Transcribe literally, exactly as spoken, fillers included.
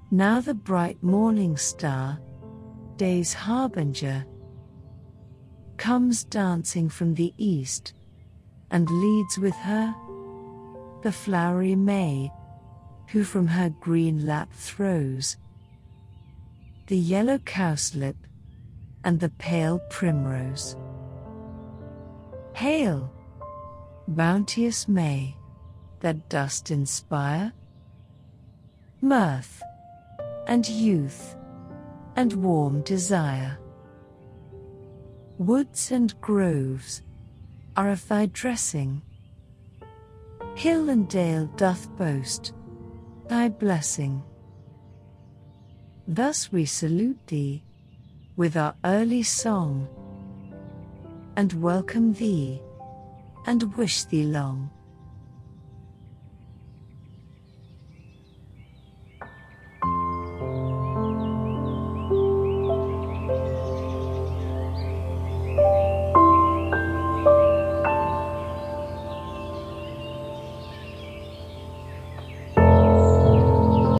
Now the bright morning star, day's harbinger, comes dancing from the east, and leads with her the flowery May, who from her green lap throws the yellow cowslip and the pale primrose. Hail, bounteous May, that dost inspire mirth and youth and warm desire. Woods and groves are of thy dressing, hill and dale doth boast thy blessing. Thus we salute thee with our early song, and welcome thee, and wish thee long.